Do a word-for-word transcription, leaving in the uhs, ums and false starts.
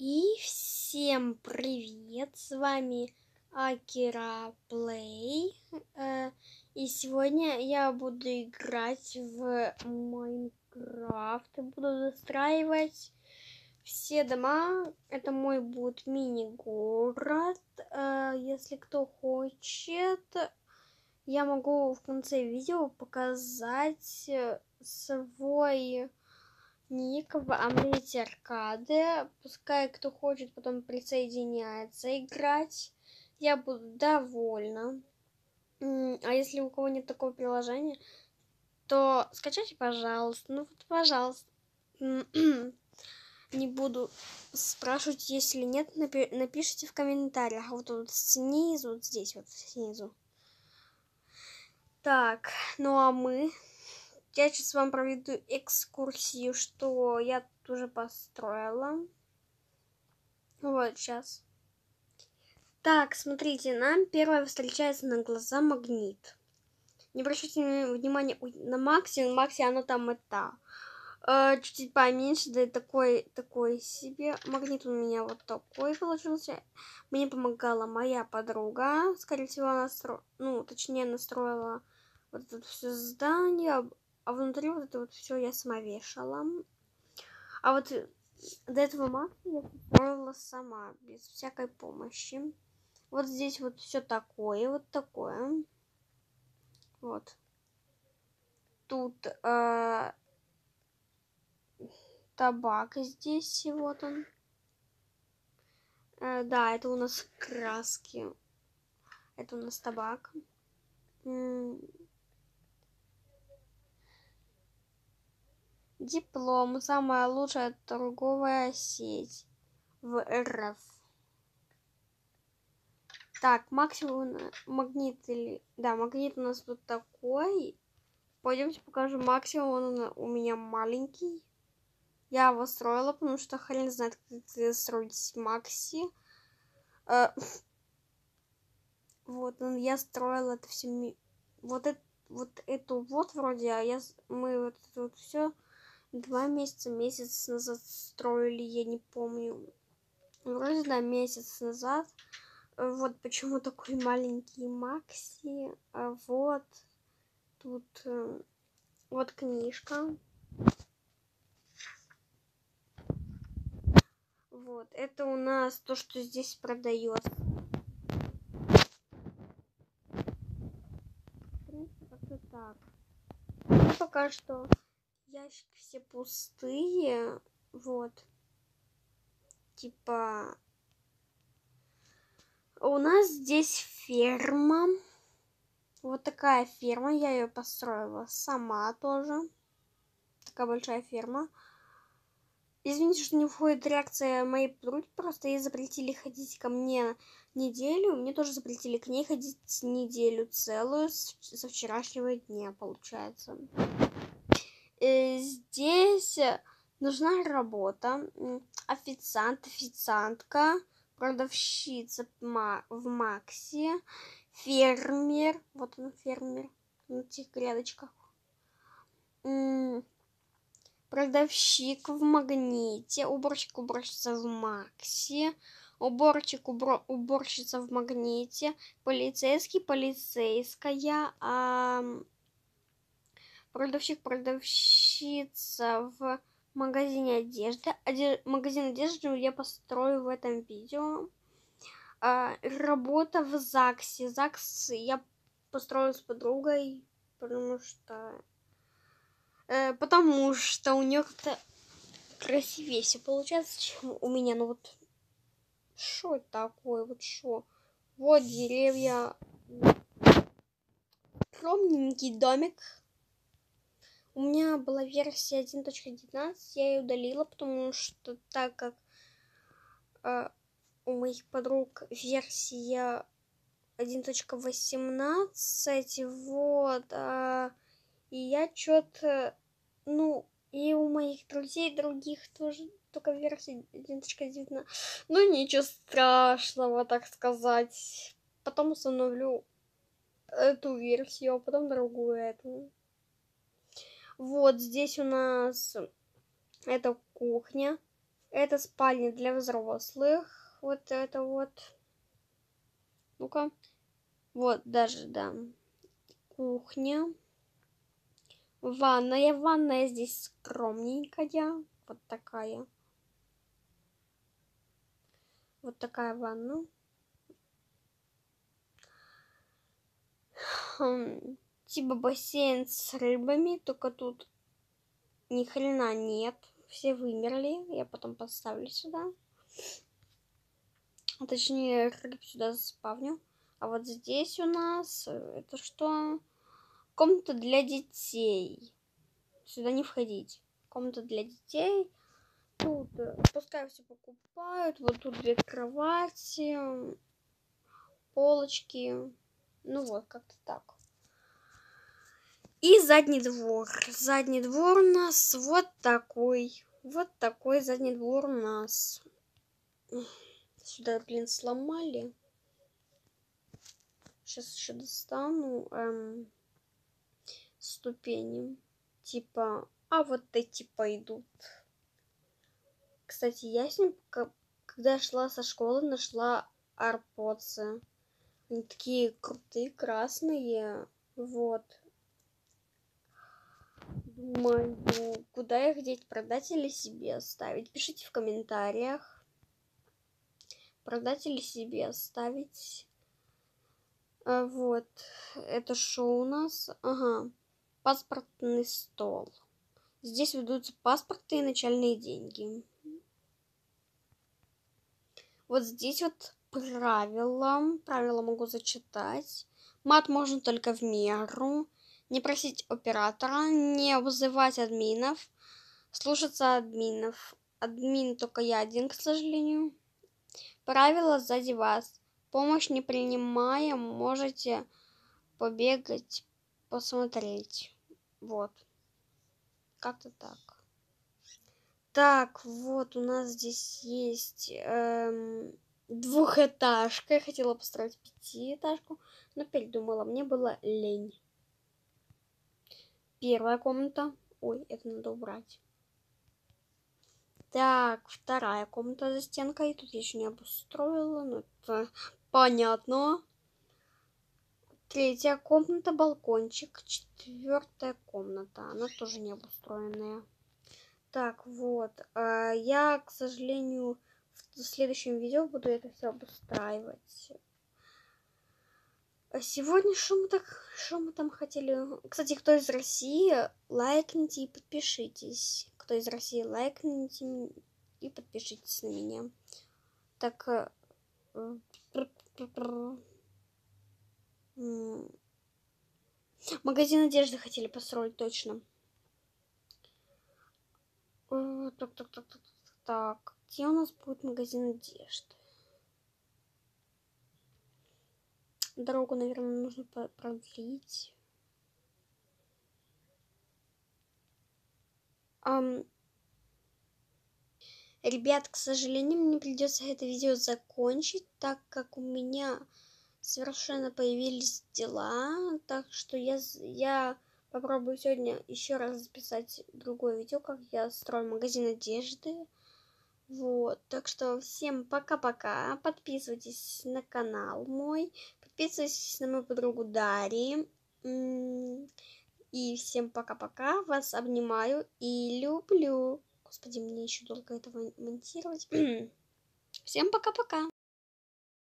И всем привет, с вами Акира Плей. И сегодня я буду играть в Майнкрафт и буду застраивать все дома. Это мой будет мини-город. Если кто хочет, я могу в конце видео показать свой ник в Амлете Аркады. Пускай кто хочет потом присоединяется играть. Я буду довольна. А если у кого нет такого приложения, то скачайте, пожалуйста. Ну вот, пожалуйста. Не буду спрашивать, если нет, напи напишите в комментариях. Вот тут снизу, вот здесь вот снизу. Так, ну а мы... Я сейчас вам проведу экскурсию, что я тут уже построила. Вот, сейчас. Так, смотрите, нам первое встречается на глаза магнит. Не обращайте внимания на Макси, Макси, оно там это... Э, чуть-чуть поменьше, да и такой, такой себе. Магнит у меня вот такой получился. Мне помогала моя подруга. Скорее всего, она стро... ну, точнее, настроила вот это все здание. А внутри вот это вот все я сама вешала. А вот до этого Макса я строила сама, без всякой помощи. Вот здесь вот все такое, вот такое. Вот. Тут э, табак здесь, вот он. Э, да, это у нас краски. Это у нас табак. Диплом. Самая лучшая торговая сеть в эр эф. Так, максимум магнит или... Да, магнит у нас тут такой. Пойдемте покажу максимум. Он у меня маленький. Я его строила, потому что хрен знает, как строить Макси. Вот, я строила это все... Вот это вот эту вот вроде, а я... мы вот это вот все два месяца, месяц назад строили, я не помню. Вроде, да, месяц назад. Вот почему такой маленький Макси. А вот тут вот книжка. Вот, это у нас то, что здесь продается. В принципе, как-то так. Ну, пока что ящики все пустые. Вот. Типа... У нас здесь ферма. Вот такая ферма. Я ее построила сама тоже. Такая большая ферма. Извините, что не входит реакция моей подруги. Просто ей запретили ходить ко мне неделю. Мне тоже запретили к ней ходить неделю целую. Со вчерашнего дня, получается. И здесь нужна работа. Официант, официантка. Продавщица в Макси. Фермер. Вот он, фермер. На этих грядочках. Продавщик в Магните. Уборщик, уборщица в Макси. Уборщик, убор, уборщица в Магните. Полицейский, полицейская. А... Продавщик, продавщица в магазине одежды. Оде... Магазин одежды я построю в этом видео. А, работа в ЗАГСе. ЗАГС я построю с подругой, потому что... Э, потому что у нее как-то красивее все получается, чем у меня. Ну вот, что это такое? Вот что? Вот деревья. Скромненький домик. У меня была версия один точка девятнадцать, я ее удалила, потому что так как э, у моих подруг версия один точка восемнадцать, вот, э, и я что-то, ну, и у моих друзей других тоже только версия один точка девятнадцать. Ну, ничего страшного, так сказать. Потом установлю эту версию, а потом другую эту. Вот здесь у нас это кухня. Это спальня для взрослых. Вот это вот. Ну-ка. Вот даже, да. Кухня. Ванная. Ванная здесь скромненькая. Вот такая. Вот такая ванна. Хм. Типа бассейн с рыбами, только тут ни хрена нет. Все вымерли. Я потом поставлю сюда. А точнее, рыб сюда заспавню. А вот здесь у нас это что? Комната для детей. Сюда не входить. Комната для детей. Тут пускай все покупают. Вот тут две кровати, полочки. Ну вот, как-то так. И задний двор. Задний двор у нас вот такой. Вот такой задний двор у нас. Сюда, блин, сломали. Сейчас еще достану эм, ступени. Типа, а вот эти пойдут. Кстати, я с ним, когда шла со школы, нашла AirPods. Они такие крутые, красные. Вот. Думаю, куда их деть, продать или себе оставить? Пишите в комментариях. Продать или себе оставить. А вот. Это что у нас? Ага. Паспортный стол. Здесь ведутся паспорты и начальные деньги. Вот здесь вот правила. Правила могу зачитать. Мат можно только в меру. Не просить оператора. Не вызывать админов. Слушаться админов. Админ только я один, к сожалению. Правила сзади вас. Помощь не принимаем. Можете побегать, посмотреть. Вот. Как-то так. Так, вот у нас здесь есть эм, двухэтажка. Я хотела построить пятиэтажку, но передумала. Мне было лень. Первая комната. Ой, это надо убрать. Так, вторая комната за стенкой. Тут я еще не обустроила, но это понятно. Третья комната, балкончик. Четвертая комната. Она тоже не обустроенная. Так, вот. Я, к сожалению, в следующем видео буду это все обустраивать. А сегодня что мы, так, что мы там хотели? Кстати, кто из России, лайкните и подпишитесь. Кто из России, лайкните и подпишитесь на меня. Так. Магазин одежды хотели построить, точно. Так, так, так, так, так. Где у нас будет магазин одежды? Дорогу, наверное, нужно продлить. Um, ребят, к сожалению, мне придется это видео закончить, так как у меня совершенно появились дела. Так что я, я попробую сегодня еще раз записать другое видео, как я строю магазин одежды. Вот, так что всем пока-пока. Подписывайтесь на канал мой. Подписывайтесь на мою подругу Дарьи. И всем пока-пока. Вас обнимаю и люблю. Господи, мне еще долго это монтировать. Всем пока-пока.